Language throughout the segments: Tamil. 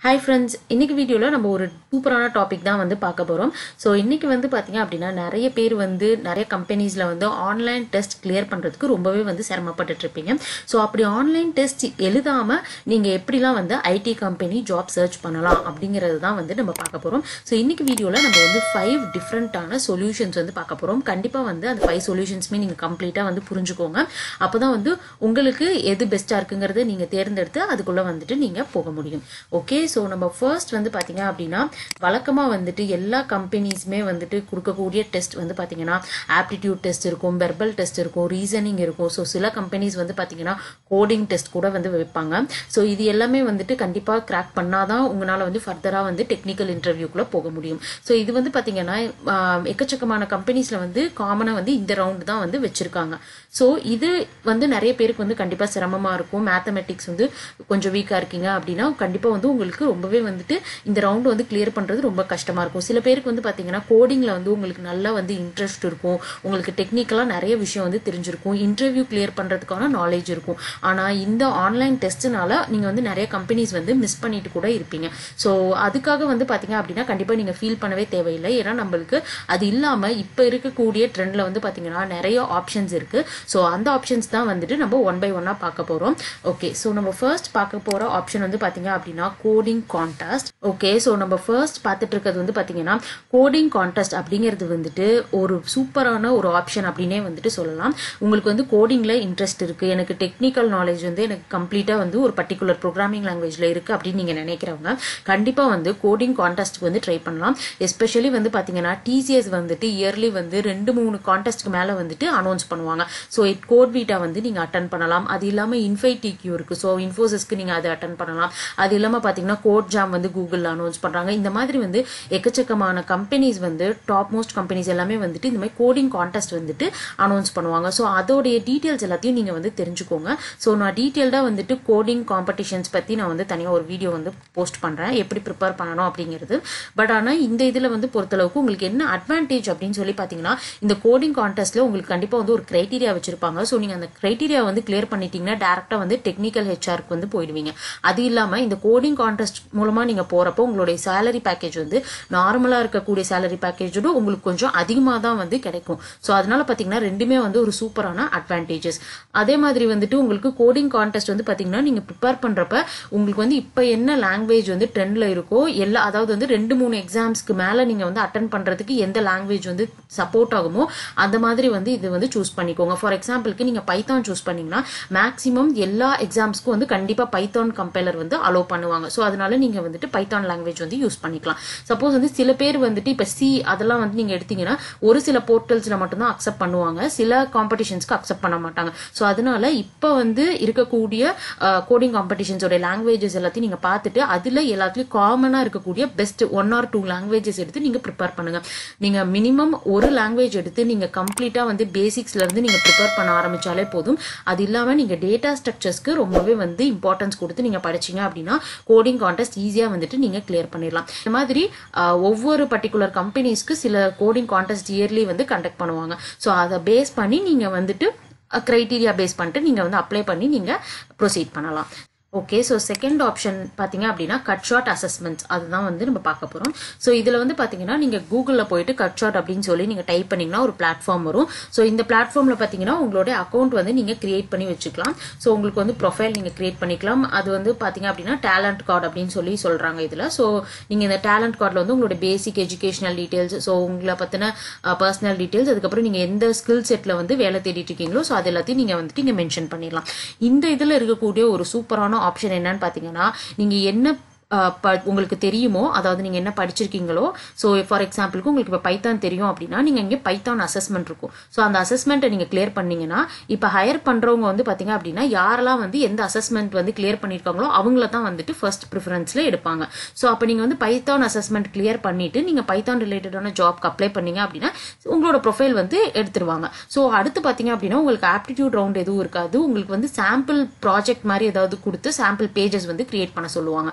Hi friends, இன்னைக்கு வீடியோல நம்ம ஒரு சூப்பரான டாபிக் தான் வந்து பார்க்க போறோம். சோ இன்னைக்கு வந்து பாத்தீங்க அப்படினா நிறைய பேர் வந்து நிறைய கம்பெனிஸ்ல வந்து ஆன்லைன் டெஸ்ட் கிளியர் பண்றதுக்கு ரொம்பவே வந்து சிரமப்பட்டுட்டு இருப்பீங்க. சோ அப்படி ஆன்லைன் டெஸ்ட் எழுதாம நீங்க எப்படிலாம் வந்து ஐடி கம்பெனி ஜாப் சர்ச் பண்ணலாம் அப்படிங்கறது தான் வந்து நம்ம பார்க்க போறோம். சோ இன்னைக்கு வீடியோல நம்ம வந்து 5 டிஃபரண்டான சொல்யூஷன்ஸ் வந்து பார்க்க போறோம். கண்டிப்பா வந்து அந்த 5 சொல்யூஷன்ஸ்மே நீங்க கம்ப்ளீட்டா வந்து புரிஞ்சுக்கோங்க. அப்பதான் வந்து உங்களுக்கு எது பெஸ்டா இருக்குங்கறதை நீங்க தேர்ந்தெடுத்து அதுக்குள்ள வந்துட்டு நீங்க போக முடியும். ஓகே, சோ நம்ம ஃபர்ஸ்ட் வந்து பாத்தீங்க அப்படின்னா வழக்கமா வந்துட்டு எல்லா கம்பெனிஸ்மே வந்துட்டு கொடுக்கக்கூடிய டெஸ்ட் வந்து பாத்தீங்கன்னா ஆப்டிடியூட் டெஸ்ட் இருக்கும், வெர்பல் டெஸ்ட் இருக்கும், ரீசனிங் இருக்கும். ஸோ சில கம்பெனிஸ் வந்து பாத்தீங்கன்னா கோடிங் டெஸ்ட் கூட வந்து வைப்பாங்க. ஸோ இது எல்லாமே வந்துட்டு கண்டிப்பா கிராக் பண்ணாதான் உங்களால வந்து ஃபர்தரா வந்து டெக்னிக்கல் இன்டர்வியூக்குள்ள போக முடியும். ஸோ இது வந்து பாத்தீங்கன்னா எக்கச்சக்கமான கம்பெனிஸ்ல வந்து காமனா வந்து இந்த ரவுண்ட் தான் வந்து வச்சிருக்காங்க. ஸோ இது வந்து நிறைய பேருக்கு வந்து கண்டிப்பா சிரமமா இருக்கும். மேத்தமெட்டிக்ஸ் வந்து கொஞ்சம் வீக்கா இருக்கீங்க அப்படின்னா கண்டிப்பா வந்து உங்களுக்கு ரொம்பவே வந்துட்டு இந்த ரவுண்ட் வந்து கிளியர் பண்றது ரொம்ப கஷ்டமா இருக்கும். சில பேருக்கு வந்து பாத்தீங்கன்னா கோடிங்ல வந்து உங்களுக்கு நல்லா வந்து இன்ட்ரெஸ்ட் இருக்கும், உங்களுக்கு டெக்னிக்கலா நிறைய விஷயம் வந்து தெரிஞ்சிருக்கும், இன்டர்வியூ கிளியர் பண்றதுக்கான நாலேஜ் இருக்கும். ஆனா இந்த ஆன்லைன் டெஸ்ட்னால நீங்க வந்து நிறைய கம்பெனிஸ் வந்து மிஸ் பண்ணிட்டு கூட இருப்பீங்க. ஸோ அதுக்காக வந்து பாத்தீங்க அப்படின்னா கண்டிப்பா நீங்க ஃபீல் பண்ணவே தேவையில்லை. ஏன்னா நம்மளுக்கு அது இல்லாம இப்ப இருக்கக்கூடிய ட்ரெண்ட்ல வந்து பாத்தீங்கன்னா நிறைய ஆப்ஷன்ஸ் இருக்கு. ஸோ அந்த ஆப்ஷன்ஸ் தான் வந்துட்டு நம்ம ஒன் பை ஒன்னா பார்க்க போறோம். ஓகே, ஸோ நம்ம ஃபர்ஸ்ட் பார்க்க போற ஆப்ஷன் வந்து பாத்தீங்க அப்படின்னா கோடிங் கான்டெஸ்ட். ஓகே, ஸோ நம்ம ஃபர்ஸ்ட் பார்த்துட்டு இருக்கிறது வந்து பாத்தீங்கன்னா கோடிங் கான்டெஸ்ட் அப்படிங்கிறது வந்துட்டு ஒரு சூப்பரான ஒரு ஆப்ஷன் அப்படின்னே வந்துட்டு சொல்லலாம். உங்களுக்கு வந்து கோடிங்ல இன்ட்ரெஸ்ட் இருக்கு, எனக்கு டெக்னிக்கல் நாலேஜ் வந்து எனக்கு கம்ப்ளீட்டா வந்து ஒரு பர்டிகுலர் ப்ரோக்ராமிங் லாங்குவேஜ்ல இருக்கு அப்படின்னு நீங்க நினைக்கிறவங்க கண்டிப்பா வந்து கோடிங் கான்டெஸ்ட் வந்து ட்ரை பண்ணலாம். எஸ்பெஷலி வந்து பாத்தீங்கன்னா டிசிஎஸ் வந்துட்டு இயர்லி வந்து 2-3 கான்டெஸ்ட்க்கு மேல வந்துட்டு அனௌன்ஸ் பண்ணுவாங்க. ஸோ கோட் வீட்டா வந்து நீங்க அட்டன் பண்ணலாம். அது இல்லாம இன்ஃபைடிக்யூ இருக்கு, ஸோ இன்ஃபோசிஸ்க்கு நீங்க அதை அட்டன் பண்ணலாம். அது இல்லாம பாத்தீங்கன்னா கோட் ஜாம் வந்து கூகுள் அனௌன்ஸ் பண்றாங்க. இந்த மாதிரி வந்து எக்கச்சக்கமான கம்பெனிஸ் வந்து டாப் மோஸ்ட் கம்பெனிஸ் எல்லாமே வந்துட்டு இந்த மாதிரி கோடிங் கான்டெஸ்ட் வந்துட்டு அனௌன்ஸ் பண்ணுவாங்க. ஸோ அதோடைய டீடைல்ஸ் எல்லாத்தையும் நீங்க வந்து தெரிஞ்சுக்கோங்க. ஸோ நான் டீடைல்டா வந்துட்டு கோடிங் காம்படிஷன்ஸ் பத்தி நான் வந்து தனியா ஒரு வீடியோ வந்து போஸ்ட் பண்றேன், எப்படி ப்ரிப்பேர் பண்ணணும் அப்படிங்கிறது. பட் ஆனா இந்த இதுல வந்து பொறுத்தளவுக்கு உங்களுக்கு என்ன அட்வான்டேஜ் அப்படின்னு சொல்லி பாத்தீங்கன்னா இந்த கோடிங் கான்டெஸ்ட்ல உங்களுக்கு கண்டிப்பா வந்து ஒரு கிரைட்டீரியா வச்சிருப்பாங்க. ஸோ நீங்க அந்த கிரைட்டீரியா வந்து கிளியர் பண்ணிட்டீங்கன்னா டேரக்டா வந்து டெக்னிக்கல் ஹெச்ஆருக்கு வந்து போயிடுவீங்க. அது இல்லாம இந்த கோடிங் கான்டெஸ்ட் மூலமா நீங்க போறப்போ உங்களுடைய சேலரி பேக்கேஜ் வந்து நார்மலா இருக்கக்கூடிய சேலரி பேக்கேஜோட உங்களுக்கு கொஞ்சம் அதிகமா தான் வந்து கிடைக்கும். ஸோ அதனால பாத்தீங்கன்னா ரெண்டுமே வந்து ஒரு சூப்பரான அட்வான்டேஜஸ். அதே மாதிரி வந்துட்டு உங்களுக்கு கோடிங் கான்டெஸ்ட் வந்து பாத்தீங்கன்னா நீங்க ப்ரிப்பேர் பண்றப்ப உங்களுக்கு வந்து இப்ப என்ன லாங்குவேஜ் வந்து ட்ரெண்ட்ல இருக்கோ எல்லா, அதாவது வந்து 2-3 எக்ஸாம்ஸ்க்கு மேல நீங்க வந்து அட்டன் பண்றதுக்கு எந்த லாங்குவேஜ் வந்து சப்போர்ட் ஆகுமோ அந்த மாதிரி வந்து இது வந்து சூஸ் பண்ணிக்கோங்க. ஃபார் எக்ஸாம்பிளுக்கு நீங்க பைத்தான் சூஸ் பண்ணீங்கன்னா மேக்ஸிமம் எல்லா எக்ஸாம்ஸ்க்கும் வந்து கண்டிப்பா பைத்தான் கம்பைலர் வந்து அலோ பண்ணுவாங்க. ஸோ அதனால நீங்க வந்துட்டு பைத்தான் லாங்குவேஜ் வந்து யூஸ் பண்ணிக்கலாம். சப்போஸ் வந்து சில பேர் வந்துட்டு இப்ப சி அதெல்லாம் வந்து நீங்க எடுத்தீங்கன்னா ஒரு சில போர்ட்டல்ஸ்ல மட்டும்தான் அக்செப்ட் பண்ணுவாங்க, சில காம்படிஷன்ஸ்க்கு அக்செப்ட் பண்ண மாட்டாங்க. ஸோ அதனால இப்ப வந்து இருக்கக்கூடிய கோடிங் காம்படிஷன்ஸோட லாங்குவேஜஸ் எல்லாத்தையும் நீங்க பார்த்துட்டு அதுல எல்லாத்துலயும் காமனா இருக்கக்கூடிய பெஸ்ட் 1 or 2 லாங்குவேஜஸ் எடுத்து நீங்க ப்ரிப்பேர் பண்ணுங்க. நீங்க மினிமம் ஒரு லாங்குவேஜ் எடுத்து நீங்க கம்ப்ளீட்டா வந்து பேசிக்ஸ்ல இருந்து நீங்க ப்ரிப்பேர் பண்ண ஆரம்பிச்சாலே போதும். அது இல்லாம நீங்க டேட்டா ஸ்ட்ரக்சர்ஸ்க்கு ரொம்பவே வந்து இம்பார்ட்டன்ஸ் கொடுத்து நீங்க படிச்சீங்க அப்படின்னா கோடிங் கான்டெஸ்ட் ஈஸியா வந்துட்டு நீங்க கிளியர் பண்ணிடலாம். இந்த மாதிரி ஒவ்வொரு பர்டிகுலர் கம்பெனிஸ்க்கு சில கோடிங் கான்டெஸ்ட் இயர்லி வந்து கண்டக்ட் பண்ணுவாங்க. ஸோ அதை பேஸ் பண்ணி நீங்க வந்துட்டு கிரைட்டீரியா பேஸ் பண்ணிட்டு நீங்க வந்து அப்ளை பண்ணி நீங்க ப்ரொசீட் பண்ணலாம். ஓகே, ஸோ செகண்ட் ஆப்ஷன் பாத்தீங்க அப்படின்னா கட் ஷார்ட் அசஸ்மெண்ட்ஸ், அதுதான் வந்து நம்ம பார்க்க போறோம். ஸோ இதுல வந்து பாத்தீங்கன்னா நீங்க கூகுள்ல போயிட்டு கட் ஷார்ட் அப்படின்னு சொல்லி நீங்க டைப் பண்ணீங்கன்னா ஒரு பிளாட்ஃபார்ம் வரும். ஸோ இந்த பிளாட்ஃபார்ம்ல பாத்தீங்கன்னா உங்களோட அக்கௌண்ட் வந்து நீங்க கிரியேட் பண்ணி வச்சுக்கலாம். ஸோ உங்களுக்கு வந்து ப்ரொஃபைல் நீங்க கிரியேட் பண்ணிக்கலாம். அது வந்து பாத்தீங்க அப்படின்னா டேலண்ட் கார்டு அப்படின்னு சொல்லி சொல்றாங்க இதுல. ஸோ நீங்க இந்த டேலண்ட் கார்டுல வந்து உங்களோட பேசிக் எஜுகேஷனல் டீடைல்ஸ், ஸோ உங்களை பத்தின பர்சனல் டீடைல்ஸ், அதுக்கப்புறம் நீங்க எந்த ஸ்கில் செட்ல வந்து வேலை தேடிட்டு இருக்கீங்களோ ஸோ அது எல்லாத்தையும் நீங்க வந்துட்டு இங்க மென்ஷன் பண்ணிடலாம். இந்த இதுல இருக்கக்கூடிய ஒரு சூப்பரான ஆப்ஷன் என்னன்னு பாத்தீங்கன்னா நீங்க என்ன உங்களுக்கு தெரியுமோ, அதாவது நீங்க என்ன படிச்சிருக்கீங்களோ, ஸோ ஃபார் எக்ஸாம்பிளுக்கு உங்களுக்கு இப்போ பைத்தான் தெரியும் அப்படின்னா நீங்க இங்கே பைத்தான் அசஸ்மெண்ட் இருக்கும். ஸோ அந்த அசஸ்மெண்ட்டை நீங்க கிளியர் பண்ணீங்கன்னா இப்போ ஹையர் பண்றவங்க வந்து பாத்தீங்க அப்படின்னா யாரெல்லாம் வந்து எந்த அசஸ்மெண்ட் வந்து கிளியர் பண்ணிருக்காங்களோ அவங்கள தான் வந்துட்டு ஃபர்ஸ்ட் ப்ரிஃபரன்ஸ்ல எடுப்பாங்க. ஸோ அப்போ நீங்க வந்து பைத்தான் அசஸ்மெண்ட் கிளியர் பண்ணிட்டு நீங்க பைத்தான் ரிலேட்டடான ஜாப்க்கு அப்ளை பண்ணீங்க அப்படின்னா உங்களோட ப்ரொஃபைல் வந்து எடுத்துருவாங்க. ஸோ அடுத்து பாத்தீங்க அப்படின்னா உங்களுக்கு ஆப்டிடியூட் ரவுண்ட் எதுவும் இருக்காது, உங்களுக்கு வந்து சாம்பிள் ப்ராஜெக்ட் மாதிரி ஏதாவது கொடுத்து சாம்பிள் பேஜஸ் வந்து கிரியேட் பண்ண சொல்லுவாங்க. ஸோ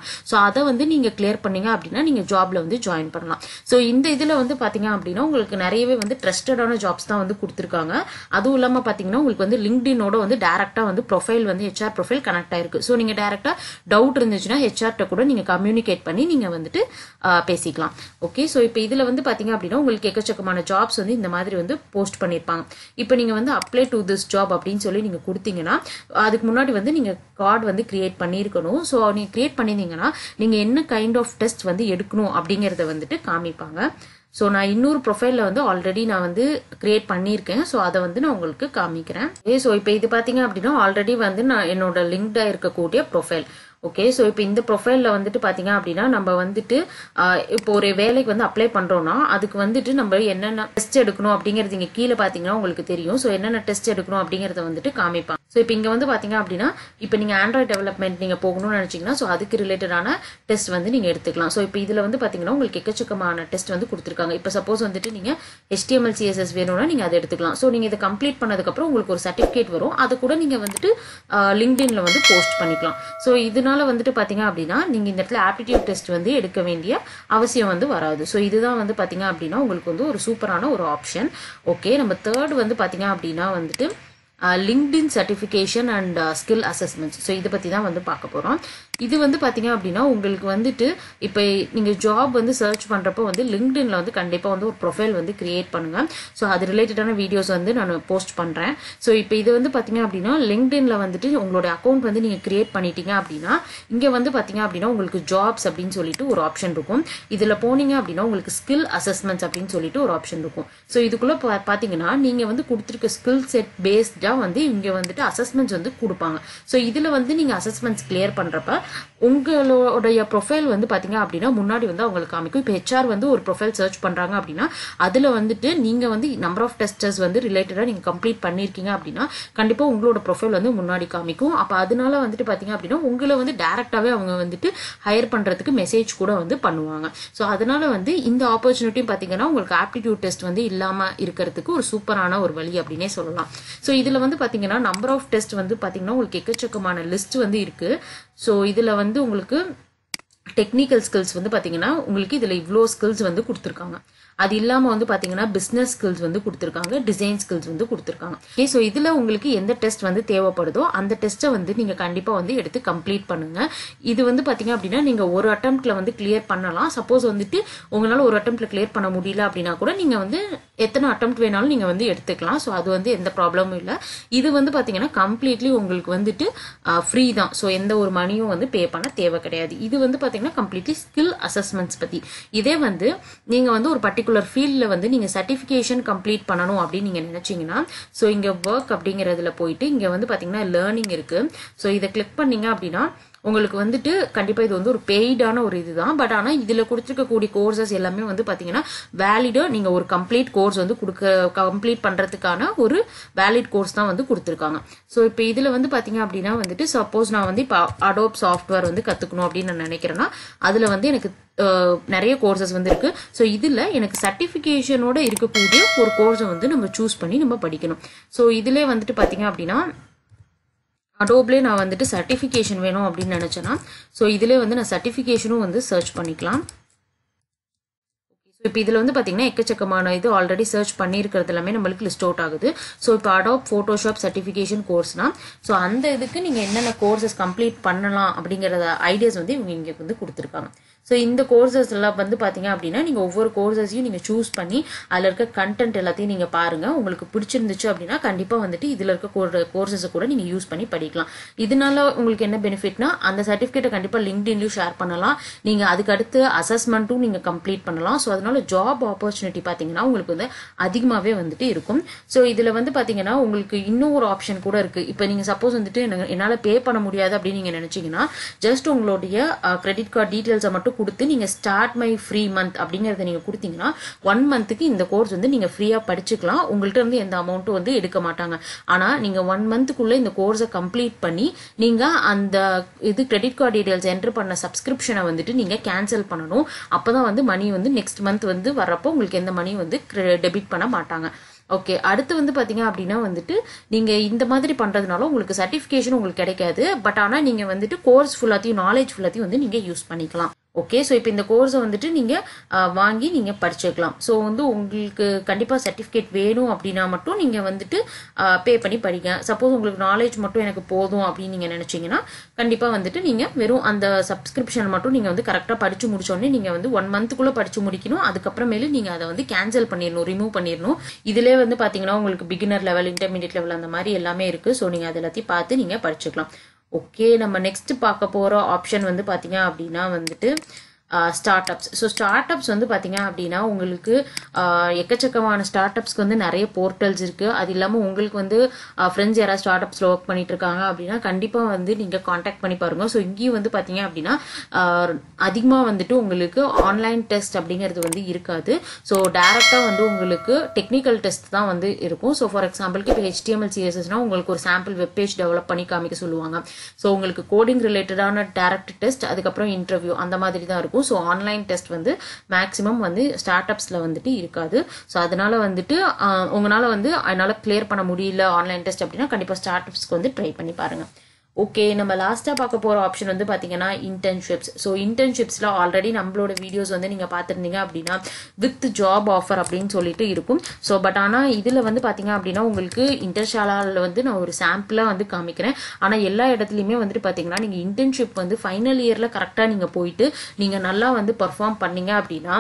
அதை வந்து நீங்க கிளியர் பண்ணீங்க அப்படின்னா நீங்க ஜாப்ல வந்து ஜாயின் பண்ணலாம். ஸோ இந்த இதுல வந்து பாத்தீங்க அப்படின்னா உங்களுக்கு நிறையவே வந்து ட்ரஸ்டடான ஜாப்ஸ் தான் வந்து கொடுத்துருக்காங்க. அதுவும் இல்லாம பாத்தீங்கன்னா உங்களுக்கு வந்து லிங்க்டினோட வந்து டைரக்டா வந்து ப்ரொஃபைல் வந்து HR ப்ரொஃபைல் கனெக்ட் ஆயிருக்கு. ஸோ நீங்க டைரக்டா டவுட் இருந்துச்சுன்னா HR கூட நீங்க கம்யூனிகேட் பண்ணி நீங்க வந்துட்டு பேசிக்கலாம். ஓகே, ஸோ இப்போ இதுல வந்து பாத்தீங்க அப்படின்னா உங்களுக்கு எக்கச்சக்கமான ஜாப்ஸ் வந்து இந்த மாதிரி வந்து போஸ்ட் பண்ணிருப்பாங்க. இப்போ நீங்க வந்து அப்ளை டு திஸ் ஜாப் அப்படின்னு சொல்லி நீங்க கொடுத்தீங்கன்னா அதுக்கு முன்னாடி வந்து நீங்க கார்டு வந்து கிரியேட் பண்ணியிருக்கணும். ஸோ நீங்க கிரியேட் பண்ணிருந்தீங்கன்னா நீங்க என்ன கைண்ட் ஆஃப் டெஸ்ட் வந்து எடுக்கணும் அப்படிங்கறத வந்துட்டு காமிப்பாங்க. ஸோ நான் இன்னொரு ப்ரொஃபைல்ல வந்து ஆல்ரெடி நான் வந்து கிரியேட் பண்ணியிருக்கேன். ஸோ அதை வந்து நான் உங்களுக்கு காமிக்கிறேன். ஸோ இப்போ இது பாத்தீங்க அப்படின்னா ஆல்ரெடி வந்து நான் என்னோட லிங்க்டா இருக்கக்கூடிய ப்ரொஃபைல். ஓகே, ஸோ இப்போ இந்த ப்ரொஃபைல்ல வந்துட்டு பாத்தீங்க அப்படின்னா நம்ம வந்துட்டு இப்போ ஒரு வேலைக்கு வந்து அப்ளை பண்றோம்னா அதுக்கு வந்துட்டு நம்ம என்னென்ன டெஸ்ட் எடுக்கணும் அப்படிங்கிறது இங்க கீழே பாத்தீங்கன்னா உங்களுக்கு தெரியும். ஸோ என்னென்ன டெஸ்ட் எடுக்கணும் அப்படிங்கறத வந்துட்டு காமிப்பாங்க. ஸோ இப்போ இங்க வந்து பாத்தீங்க அப்படின்னா இப்போ நீங்க ஆண்ட்ராய்ட் டெவலப்மெண்ட் நீங்க போகணும்னு நினைச்சீங்கன்னா ஸோ அதுக்கு ரிலேட்டடான டெஸ்ட் வந்து நீங்க எடுத்துக்கலாம். ஸோ இப்போ இதுல வந்து பாத்தீங்கன்னா உங்களுக்கு எக்கச்சக்கமான டெஸ்ட் வந்து கொடுத்துருக்காங்க. இப்போ சப்போஸ் வந்துட்டு நீங்க HTML CSS வேணும்னா நீங்க அதை எடுத்துக்கலாம். ஸோ நீங்க இதை கம்ப்ளீட் பண்ணதுக்கு அப்புறம் உங்களுக்கு ஒரு சர்டிபிகேட் வரும். அதை கூட நீங்க வந்துட்டு லிங்க்டின்ல வந்து போஸ்ட் பண்ணிக்கலாம். ஸோ இதனால வந்துட்டு பாத்தீங்க அப்படின்னா நீங்க இந்த இடத்துல ஆப்டிடியூட் டெஸ்ட் வந்து எடுக்க வேண்டிய அவசியம் வந்து வராது. ஸோ இதுதான் வந்து பாத்தீங்க அப்படின்னா உங்களுக்கு வந்து ஒரு சூப்பரான ஒரு ஆப்ஷன். ஓகே, நம்ம தேர்ட் வந்து பாத்தீங்க அப்படின்னா வந்துட்டு LinkedIn certification and skill assessments. So இதை பற்றி தான் வந்து பார்க்க போகிறோம். இது வந்து பார்த்தீங்க அப்படின்னா உங்களுக்கு வந்துட்டு இப்போ நீங்கள் ஜாப் வந்து சர்ச் பண்ணுறப்போ வந்து லிங்க்டின்ல வந்து கண்டிப்பாக வந்து ஒரு ப்ரொஃபைல் வந்து கிரியேட் பண்ணுங்க. ஸோ அது ரிலேட்டடான வீடியோஸ் வந்து நான் போஸ்ட் பண்ணுறேன். ஸோ இப்போ இது வந்து பார்த்தீங்க அப்படின்னா லிங்க்டின்ல வந்துட்டு உங்களோட அக்கௌண்ட் வந்து நீங்கள் கிரியேட் பண்ணிட்டீங்க அப்படின்னா இங்கே வந்து பார்த்தீங்க அப்படின்னா உங்களுக்கு ஜாப்ஸ் அப்படின்னு சொல்லிட்டு ஒரு ஆப்ஷன் இருக்கும். இதில் போனீங்க அப்படின்னா உங்களுக்கு ஸ்கில் அசஸ்மெண்ட்ஸ் அப்படின்னு சொல்லிட்டு ஒரு ஆப்ஷன் இருக்கும். ஸோ இதுக்குள்ளே பார்த்தீங்கன்னா நீங்கள் வந்து கொடுத்துருக்க ஸ்கில் செட் பேஸ்டா வந்து இங்க வந்துட்டு அசஸ்மெண்ட்ஸ் வந்து கொடுப்பாங்க. ஸோ இதுல வந்து நீங்க அசஸ்மெண்ட்ஸ் கிளியர் பண்றப்ப உங்களுடைய ப்ரொஃபைல் வந்து பாத்தீங்க அப்படின்னா முன்னாடி வந்து அவங்களுக்கு காமிக்கும். இப்போ HR வந்து ஒரு ப்ரொஃபைல் சர்ச் பண்றாங்க அப்படின்னா அதுல வந்துட்டு நீங்க வந்து நம்பர் ஆஃப் டெஸ்டர்ஸ் வந்து ரிலேட்டடா நீங்க கம்ப்ளீட் பண்ணிருக்கீங்க அப்படின்னா கண்டிப்பா உங்களோட ப்ரொஃபைல் வந்து முன்னாடி காமிக்கும். அப்ப அதனால வந்துட்டு பாத்தீங்க அப்படின்னா உங்களை வந்து டைரக்டாவே அவங்க வந்துட்டு ஹையர் பண்றதுக்கு மெசேஜ் கூட வந்து பண்ணுவாங்க. ஸோ அதனால வந்து இந்த ஆப்பர்ச்சுனிட்டியும் பாத்தீங்கன்னா உங்களுக்கு ஆப்டிடியூட் டெஸ்ட் வந்து இல்லாம இருக்கிறதுக்கு ஒரு சூப்பரான ஒரு வழி அப்படின்னே சொல்லலாம். ஸோ இதுல வந்து பாத்தீங்கன்னா நம்பர் ஆஃப் டெஸ்ட் வந்து பாத்தீங்கன்னா உங்களுக்கு எக்கச்சக்கமான லிஸ்ட் வந்து இருக்கு. ஸோ இதுல வந்து உங்களுக்கு டெக்னிக்கல் ஸ்கில்ஸ் வந்து பாத்தீங்கன்னா உங்களுக்கு இதுல இவ்ளோ ஸ்கில்ஸ் வந்து கொடுத்துருக்காங்க. அது இல்லாம வந்து பாத்தீங்கன்னா பிசினஸ் ஸ்கில்ஸ் வந்து கொடுத்துருக்காங்க, டிசைன் ஸ்கில்ஸ் வந்து கொடுத்துருக்காங்க. ஓகே, ஸோ இதுல உங்களுக்கு எந்த டெஸ்ட் வந்து தேவைப்படுதோ அந்த டெஸ்ட்டை வந்து நீங்க கண்டிப்பா வந்து எடுத்து கம்ப்ளீட் பண்ணுங்க. இது வந்து பாத்தீங்க அப்படின்னா நீங்க ஒரு அட்டெம்ப்ட்ல வந்து கிளியர் பண்ணலாம். சப்போஸ் வந்துட்டு உங்களால ஒரு அட்டெம்ப்ட்ல கிளியர் பண்ண முடியல அப்படின்னா கூட நீங்க வந்து எத்தனை அட்டெம்ப்ட் வேணாலும் நீங்க வந்து எடுத்துக்கலாம். ஸோ அது வந்து எந்த ப்ராப்ளமும் இல்லை. இது வந்து பாத்தீங்கன்னா கம்ப்ளீட்லி உங்களுக்கு வந்துட்டு ஃப்ரீ தான். ஸோ எந்த ஒரு மணியும் வந்து பே பண்ண தேவை கிடையாது. இது வந்து பாத்தீங்கன்னா கம்ப்ளீட்லி ஸ்கில் அசஸ்மெண்ட்ஸ் பத்தி. இதே வந்து நீங்க வந்து ஒரு பர்டிகுலர் ஃபீல்ட்ல வந்து நீங்க சர்டிபிகேஷன் கம்ப்ளீட் பண்ணணும் அப்படின்னு நீங்க நினைச்சீங்கன்னா ஸோ இங்க ஒர்க் அப்படிங்கறதுல போயிட்டு இங்க வந்து பாத்தீங்கன்னா லேர்னிங் இருக்கு. ஸோ இதை கிளிக் பண்ணீங்க அப்படின்னா உங்களுக்கு வந்துட்டு கண்டிப்பா இது வந்து ஒரு பெய்டான ஒரு இதுதான். பட் ஆனா இதுல கொடுத்துருக்கக்கூடிய கோர்சஸ் எல்லாமே வந்து பாத்தீங்கன்னா வேலிடா நீங்க ஒரு கம்ப்ளீட் கோர்ஸ் வந்து கம்ப்ளீட் பண்றதுக்கான ஒரு வேலிட் கோர்ஸ் தான் வந்து கொடுத்துருக்காங்க. ஸோ இப்போ இதுல வந்து பாத்தீங்க அப்படின்னா வந்துட்டு சப்போஸ் நான் வந்து இப்போ அடோப் சாஃப்ட்வேர் வந்து கத்துக்கணும் அப்படின்னு நான் நினைக்கிறேன்னா அதுல வந்து எனக்கு நிறைய கோர்சஸ் வந்து இருக்கு. ஸோ இதுல எனக்கு சர்டிபிகேஷனோட இருக்கக்கூடிய ஒரு கோர்ஸை வந்து நம்ம சூஸ் பண்ணி நம்ம படிக்கணும். ஸோ இதுல வந்துட்டு பாத்தீங்க அப்படின்னா அடோப்லே நான் வந்துட்டு சர்டிஃபிகேஷன் வேணும் அப்படின்னு நினைச்சேன்னா ஸோ இதுல வந்து நான் சர்டிஃபிகேஷனும் வந்து சர்ச் பண்ணிக்கலாம். இப்போ இதுல வந்து பாத்தீங்கன்னா எக்கச்சக்கமான இது ஆல்ரெடி சர்ச் பண்ணியிருக்கிறது எல்லாமே நம்மளுக்கு லிஸ்ட் அவுட் ஆகுது. ஸோ இப்போ அடாப் போட்டோஷாப் சர்டிஃபிகேஷன் கோர்ஸ்னா ஸோ அந்த இதுக்கு நீங்க என்னென்ன கோர்சஸ் கம்ப்ளீட் பண்ணலாம் அப்படிங்கறத ஐடியாஸ் வந்து இவங்க இங்க வந்து கொடுத்துருக்காங்க. ஸோ இந்த கோர்சஸ் எல்லாம் வந்து பாத்தீங்க அப்படின்னா நீங்க ஒவ்வொரு கோர்சஸையும் நீங்க சூஸ் பண்ணி அதுல இருக்க கண்டென்ட் எல்லாத்தையும் நீங்க பாருங்க. உங்களுக்கு பிடிச்சிருந்துச்சு அப்படின்னா கண்டிப்பா வந்துட்டு இதுல இருக்க கோர்சஸ் கூட நீங்க யூஸ் பண்ணி படிக்கலாம். இதனால உங்களுக்கு என்ன பெனிஃபிட்னா அந்த சர்டிபிகேட்டை கண்டிப்பா லிங்க்டின்லயும் ஷேர் பண்ணலாம். நீங்க அதுக்கு அடுத்து அசஸ்மெண்ட்டும் நீங்க கம்ப்ளீட் பண்ணலாம். ஸோ அதனால ஜாப் ஆப்பர்ச்சுனிட்டி பாத்தீங்கன்னா உங்களுக்கு வந்து அதிகமாவே வந்துட்டு இருக்கும். ஸோ இதுல வந்து பாத்தீங்கன்னா உங்களுக்கு இன்னும் ஒரு ஆப்ஷன் கூட இருக்கு. இப்போ நீங்க சப்போஸ் வந்துட்டு என்னால பே பண்ண முடியாது அப்படின்னு நீங்க நினைச்சீங்கன்னா ஜஸ்ட் உங்களுடைய கிரெடிட் கார்டு டீடைல்ஸை மட்டும் கொடுத்து நீங்க ஸ்டார்ட் மை ஃப்ரீ மந்த் அப்படிங்கறத நீங்க கொடுத்தீங்கன்னா 1 மந்த்துக்கு இந்த கோர்ஸ் வந்து நீங்க ஃப்ரீயா படிச்சுக்கலாம். உங்கள்ட்ட இருந்து எந்த அமௌண்ட்டும் வந்து எடுக்க மாட்டாங்க. ஆனா நீங்க 1 மந்த்துக்குள்ள இந்த கோர்ஸை கம்ப்ளீட் பண்ணி நீங்க அந்த இது கிரெடிட் கார்டு டீடைல்ஸ் என்டர் பண்ண சப்ஸ்கிரிப்ஷனை வந்துட்டு நீங்க கேன்சல் பண்ணணும். அப்பதான் வந்து மணி வந்து நெக்ஸ்ட் மந்த் வந்து வர்றப்போ உங்களுக்கு எந்த மணி வந்து டெபிட் பண்ண மாட்டாங்க. ஓகே, அடுத்து வந்து பாத்தீங்க அப்படின்னா வந்துட்டு நீங்க இந்த மாதிரி பண்றதுனால உங்களுக்கு சர்டிபிகேஷன் உங்களுக்கு கிடைக்காது. பட் ஆனா நீங்க வந்துட்டு கோர்ஸ் ஃபுல்லாத்தையும் நாலேஜ் ஃபுல்லாத்தையும் வந்து நீங்க யூஸ் பண்ணிக்கலாம். ஓகே, ஸோ இப்போ இந்த கோர்ஸை வந்துட்டு நீங்கள் வாங்கி நீங்கள் படிச்சுக்கலாம். ஸோ வந்து உங்களுக்கு கண்டிப்பாக சர்டிஃபிகேட் வேணும் அப்படின்னா மட்டும் நீங்கள் வந்துட்டு பே பண்ணி படிங்க. சப்போஸ் உங்களுக்கு நாலேஜ் மட்டும் எனக்கு போதும் அப்படின்னு நீங்கள் நினச்சிங்கன்னா கண்டிப்பாக வந்துட்டு நீங்கள் வெறும் அந்த சப்ஸ்கிரிப்ஷன் மட்டும் நீங்கள் வந்து கரெக்டாக படித்து முடிச்சோடனே நீங்கள் வந்து 1 மந்த்துக்குள்ளே படித்து முடிக்கணும். அதுக்கப்புறமேலு நீங்கள் அதை வந்து கேன்சல் பண்ணிடணும், ரிமூவ் பண்ணிடணும். இதிலே வந்து பார்த்தீங்கன்னா உங்களுக்கு பிகினர் லெவல், இன்டர்மீடியட் லெவல் அந்த மாதிரி எல்லாமே இருக்குது. ஸோ நீங்கள் அது எல்லாத்தையும் பார்த்து நீங்கள் படிச்சுக்கலாம். ஓகே, நம்ம நெக்ஸ்ட் பார்க்க போகிற ஆப்ஷன் வந்து பார்த்தீங்க அப்படின்னா வந்துட்டு start ups. So start ups வந்து பார்த்தீங்க அப்படின்னா உங்களுக்கு எக்கச்சக்கமான ஸ்டார்ட் அப்ஸ்க்கு வந்து நிறைய போர்ட்டல்ஸ் இருக்குது. அது இல்லாமல் உங்களுக்கு வந்து ஃப்ரெண்ட்ஸ் யாராவது ஸ்டார்ட் அப்ஸில் ஒர்க் பண்ணிட்டு இருக்காங்க அப்படின்னா கண்டிப்பாக வந்து நீங்கள் காண்டாக்ட் பண்ணி பாருங்கள். ஸோ இங்கேயும் வந்து பார்த்தீங்க அப்படின்னா அதிகமாக வந்துட்டு உங்களுக்கு ஆன்லைன் டெஸ்ட் அப்படிங்கிறது வந்து இருக்காது. ஸோ டேரெக்டாக வந்து உங்களுக்கு டெக்னிக்கல் டெஸ்ட் தான் வந்து இருக்கும். ஸோ ஃபார் எக்ஸாம்பிளுக்கு இப்போ HTML CSSனா உங்களுக்கு ஒரு சாம்பிள் வெப்பேஜ் டெவலப் பண்ணி காமிக்க சொல்லுவாங்க. ஸோ உங்களுக்கு கோடிங் ரிலேட்டடான டேரக்ட் டெஸ்ட், அதுக்கப்புறம் இன்டர்வியூ அந்த மாதிரி தான் இருக்கும். ஸோ ஆன்லைன் டெஸ்ட் வந்து மேக்ஸிமம் வந்து ஸ்டார்ட் அப்ஸில் வந்துட்டு இருக்காது. ஸோ அதனால வந்துட்டு உங்களால் வந்து அதனால கிளியர் பண்ண முடியல ஆன்லைன் டெஸ்ட் அப்படின்னா கண்டிப்பாக ஸ்டார்ட் அப்ஸ்க்கு வந்து ட்ரை பண்ணி பாருங்கள். ஓகே, நம்ம லாஸ்ட்டாக பார்க்க போகிற ஆப்ஷன் வந்து பார்த்தீங்கன்னா இன்டர்ன்ஷிப்ஸ். ஸோ இன்டர்ன்ஷிப்ஸில் ஆல்ரெடி நம்மளோட வீடியோஸ் வந்து நீங்கள் பார்த்துருந்தீங்க அப்படின்னா வித் ஜாப் ஆஃபர் அப்படின்னு சொல்லிட்டு இருக்கும். ஸோ பட் ஆனால் இதில் வந்து பார்த்தீங்க அப்படின்னா உங்களுக்கு இன்டர்ஷாலாவில் வந்து நான் ஒரு சாம்பிளாக வந்து காமிக்கிறேன். ஆனால் எல்லா இடத்துலையுமே வந்துட்டு பார்த்தீங்கன்னா நீங்கள் இன்டர்ன்ஷிப் வந்து ஃபைனல் இயரில் கரெக்டாக நீங்கள் போயிட்டு நீங்கள் நல்லா வந்து பர்ஃபார்ம் பண்ணீங்க அப்படின்னா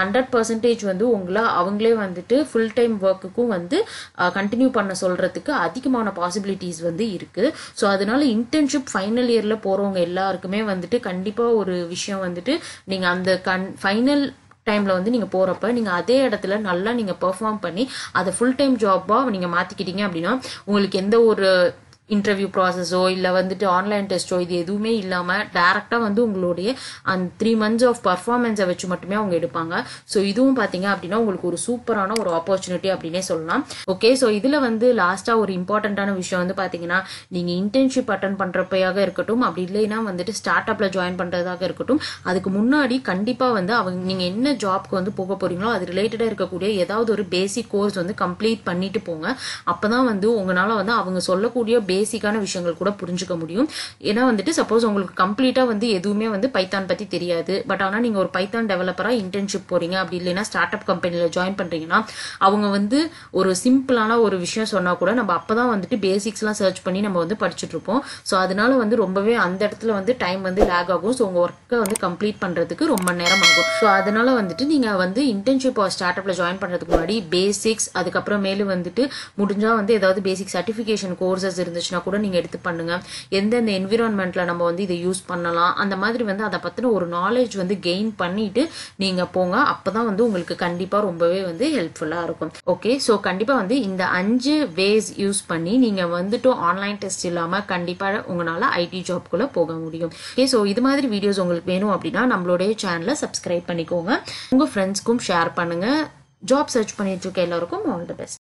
100% வந்து உங்களை அவங்களே வந்துட்டு ஃபுல் டைம் ஒர்க்குக்கும் வந்து கண்டினியூ பண்ண சொல்கிறதுக்கு அதிகமான பாசிபிலிட்டிஸ் வந்து இருக்குது. ஸோ அதனால இன்டர்ன்ஷிப் ஃபைனல் இயர்ல போறவங்க எல்லாருக்குமே வந்துட்டு கண்டிப்பா ஒரு விஷயம் வந்துட்டு நீங்க அந்த ஃபைனல் டைம்ல வந்து நீங்க போறப்ப நீங்க அதே இடத்துல நல்லா நீங்க பெர்ஃபார்ம் பண்ணி அதை ஃபுல் டைம் ஜாப்பா நீங்க மாத்திக்கிட்டீங்க அப்படின்னா உங்களுக்கு எந்த ஒரு இன்டர்வியூ ப்ராசஸோ இல்லை வந்துட்டு ஆன்லைன் டெஸ்ட்டோ இது எதுவுமே இல்லாமல் டேரெக்டாக வந்து உங்களுடைய அந்த 3 months ஆஃப் பர்ஃபார்மன்ஸை வச்சு மட்டுமே அவங்க எடுப்பாங்க. ஸோ இதுவும் பார்த்தீங்க அப்படின்னா உங்களுக்கு ஒரு சூப்பரான ஒரு ஆப்பர்ச்சுனிட்டி அப்படின்னே சொல்லலாம். ஓகே, ஸோ இதில் வந்து லாஸ்ட்டாக ஒரு இம்பார்ட்டண்ட்டான விஷயம் வந்து பார்த்தீங்கன்னா நீங்கள் இன்டர்ன்ஷிப் அட்டன் பண்ணுறப்பையாக இருக்கட்டும், அப்படி இல்லைன்னா வந்துட்டு ஸ்டார்ட் அப்பில் ஜாயின் பண்ணுறதாக இருக்கட்டும், அதுக்கு முன்னாடி கண்டிப்பாக வந்து அவங்க நீங்கள் என்ன ஜாப்க்கு வந்து போக போகிறீங்களோ அது ரிலேட்டடாக இருக்கக்கூடிய ஏதாவது ஒரு பேசிக் கோர்ஸ் வந்து கம்ப்ளீட் பண்ணிட்டு போங்க. அப்போ தான் வந்து உங்களால் வந்து அவங்க சொல்லக்கூடிய பேசிக்கான விஷயங்கள் கூட புரிஞ்சுக்க முடியும். ஏன்னா வந்துட்டு சப்போஸ் உங்களுக்கு கம்ப்ளீட்டா வந்து எதுவுமே வந்து பைத்தான் பத்தி தெரியாது, பட் ஆனா நீங்க ஒரு பைத்தான் டெவலப்பரா இன்டர்ன்ஷிப் போறீங்க, அப்படி இல்லைன்னா ஸ்டார்ட் அப் கம்பெனில ஜாயின் பண்றீங்கன்னா அவங்க வந்து ஒரு சிம்பிளான ஒரு விஷயம் சொன்னா கூட நம்ம அப்பதான் வந்துட்டு பேசிக்ஸ் எல்லாம் சர்ச் பண்ணி நம்ம வந்து படிச்சுட்டு இருப்போம். ஸோ அதனால வந்து ரொம்பவே அந்த இடத்துல வந்து டைம் வந்து லேக் ஆகும். ஸோ உங்க ஒர்க்கை வந்து கம்ப்ளீட் பண்றதுக்கு ரொம்ப நேரம் ஆகும். ஸோ அதனால வந்துட்டு நீங்க வந்து இன்டர்ன்ஷிப் ஸ்டார்ட் அப்ல ஜாயின் பண்றதுக்கு முன்னாடி பேசிக்ஸ், அதுக்கப்புறம் மேலும் வந்துட்டு முடிஞ்சா வந்து ஏதாவது பேசிக் சர்டிபிகேஷன் கோர்சஸ் இருந்துச்சுன்னா கூட நீங்க எடுத்து பண்ணுங்க. எந்தெந்த என்விரான்மெண்ட்ல நம்ம வந்து இதை யூஸ் பண்ணலாம் அந்த மாதிரி வந்து அதை பத்தின ஒரு நாலேஜ் வந்து கெயின் பண்ணிட்டு நீங்க போங்க. அப்பதான் வந்து உங்களுக்கு கண்டிப்பா ரொம்பவே வந்து ஹெல்ப்ஃபுல்லா இருக்கும். ஓகே, ஸோ கண்டிப்பா வந்து இந்த 5 வேஸ் யூஸ் பண்ணி நீங்க வந்துட்டு ஆன்லைன் டெஸ்ட் இல்லாம கண்டிப்பா உங்களால ஐடி ஜாப்குள்ள போக முடியும். ஓகே, ஸோ இது மாதிரி வீடியோஸ் உங்களுக்கு வேணும் அப்படின்னா நம்மளுடைய சேனலை சப்ஸ்கிரைப் பண்ணிக்கோங்க, உங்க ஃப்ரெண்ட்ஸ்க்கும் ஷேர் பண்ணுங்க. ஜாப் சர்ச் பண்ணிட்டு இருக்க எல்லாருக்கும் ஆல் தி பெஸ்ட்.